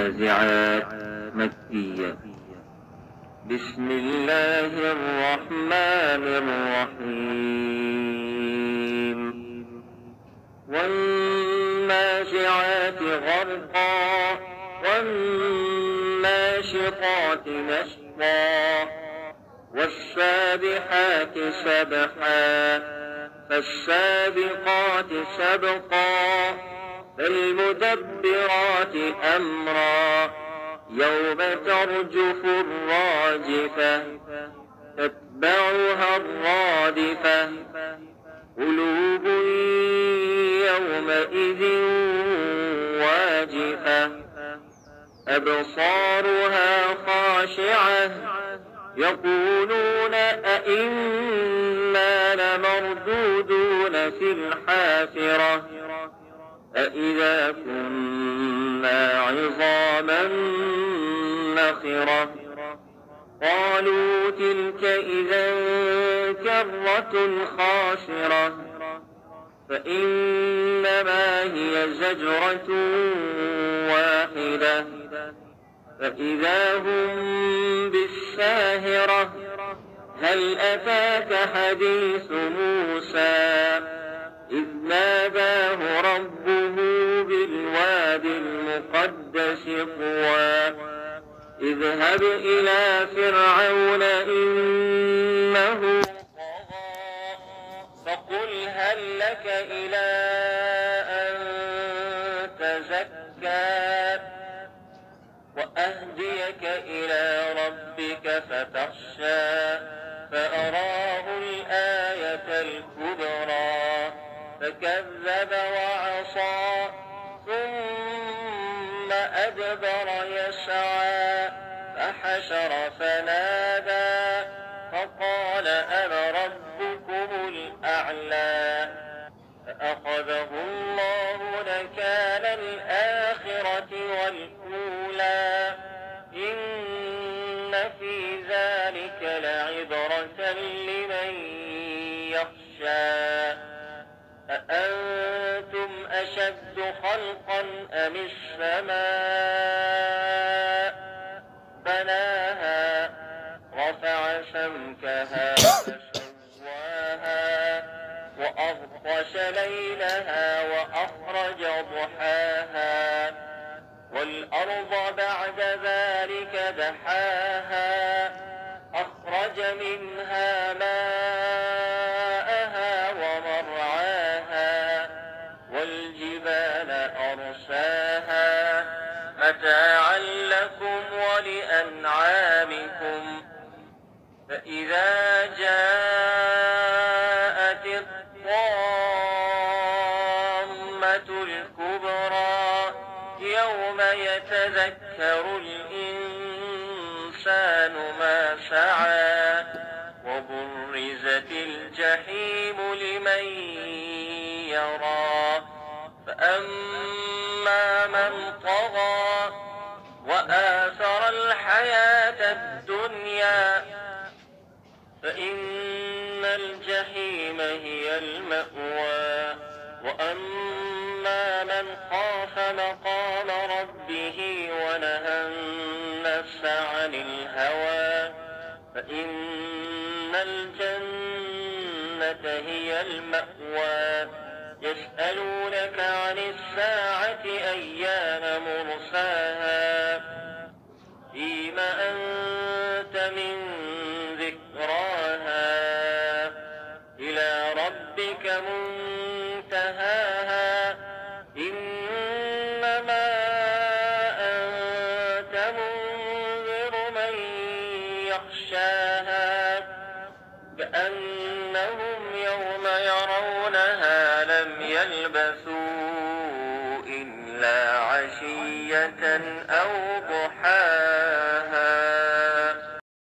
والنازعات مكية. بسم الله الرحمن الرحيم. والنازعات غرقا والناشطات نشطا والسابحات سبحا فالسابقات سبقا فالمدبرات أمرا يوم ترجف الراجفة تتبعها الرادفة قلوب يومئذ واجفة أبصارها خاشعة يقولون أئنا لمردودون في الحافرة أئذا كنا عظاما نخرة قالوا تلك إذا كرة خاسرة فإنما هي زجرة واحدة فإذا هم بالساهرة هل أتاك حديث موسى إذ ناداه ربه بالواد المقدس طوى اذهب إلى فرعون إنه طغى فقل هل لك إلى أن تزكى وأهديك إلى ربك فتخشى فأراه الآية الكبرى فكذب وعصى ثم أدبر يسعى فحشر فنادى فقال أنا ربكم الأعلى فأخذه الله نكال الآخرة والأولى إن في ذلك لعبرة لمن يخشى أأنتم أشد خلقا أم السماء بناها رفع سمكها فسواها وأغطش ليلها وأخرج ضحاها والأرض بعد ذلك دحاها أخرج منها ماءها ومرعاها والجبال أرساها متاعا لكم ولأنعامكم فإذا جاءت الطامة الكبرى يوم يتذكر الإنسان ما سعى وبرزت الجحيم لمن يرى فأما من طغى وآثر الحياة الدنيا فإن الجحيم هي المأوى وأما من خاف مقام ربه ونهى النفس عن الهوى فإن الجنة هي المأوى يسألونك عن الساعة أيان مرساها فيم أنت من ذكراها إلى ربك منتهاها إنما أنت منذر من يخشاها كأنهم يوم يرونها لم يلبثوا إلا عشية أو ضحاها